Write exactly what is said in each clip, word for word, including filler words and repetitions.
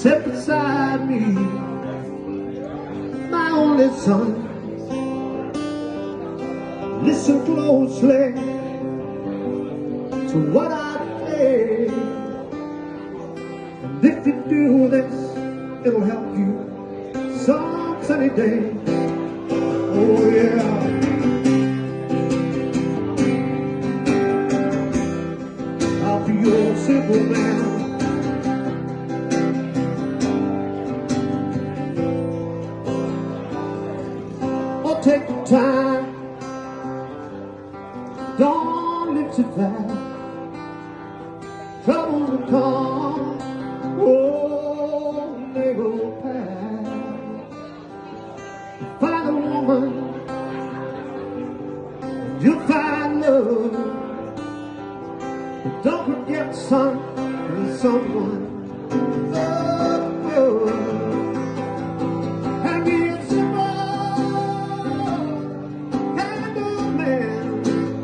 sit beside me, my only son. Listen closely to what I say, and if you do this, it'll help you some sunny day. Oh yeah. I'll be your simple man. Oh, take the time, don't live too fast. Trouble will come, oh, they will pass. Find a woman, you'll find love. But don't forget, son, there's someone. Oh, oh. And be a simple kind of man.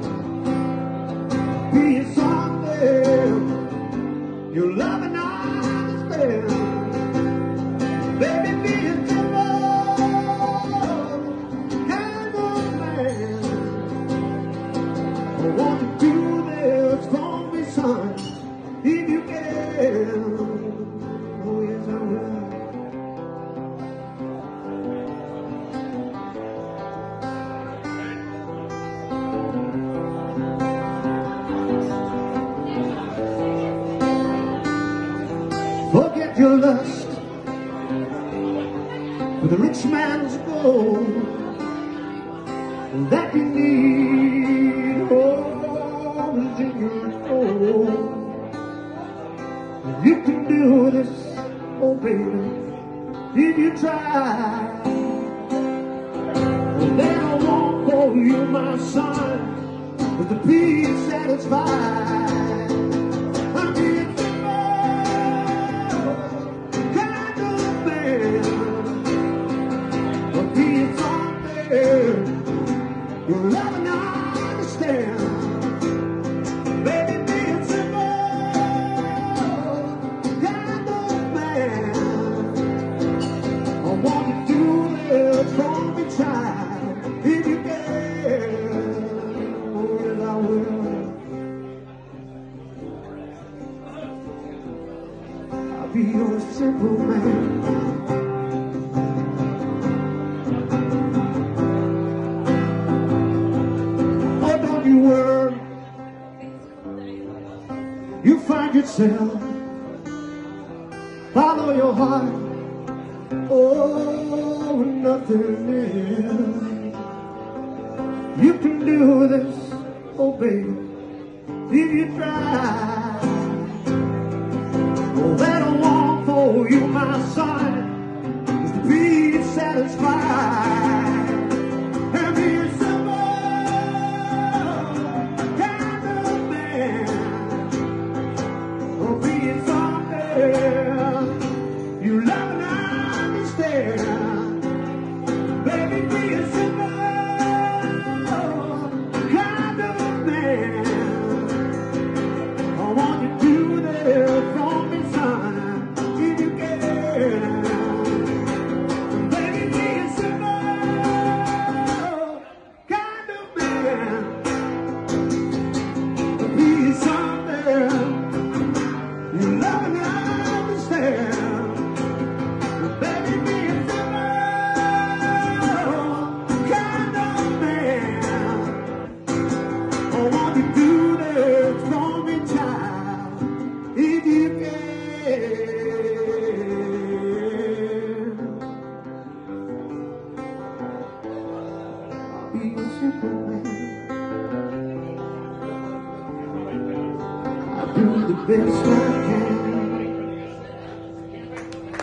Be a something you love and understand. Baby, be a simple kind of man. I want to do this for me, son, if you can. Oh yes, I will. Forget your lust for the rich man's gold that you need. Oh, is in your soul. You can do this, oh baby, if you try. Well, they don't want for you, my son, but the peace satisfied. I'm being kind of man, but being something you love and understand. Baby, being simple kind of man. I want to do this from the child, if you can. Oh yes, I will. I'll be your simple man. Oh, don't you worry, you find yourself, follow your heart. Oh, nothing is. You can do this, oh baby, if you try. Oh, they don't want for you, my son, is to be satisfied. And be a simple kind of man. Or be something you love and understand. Baby, be a simple kind of man. I want you to do this from me, son, if you can. Baby, be a simple kind of man. Be something you love and understand. Baby, be a simple kind of man. I want you to do this for me, child, if you can. I'll be a simple man. I'll do the best I can.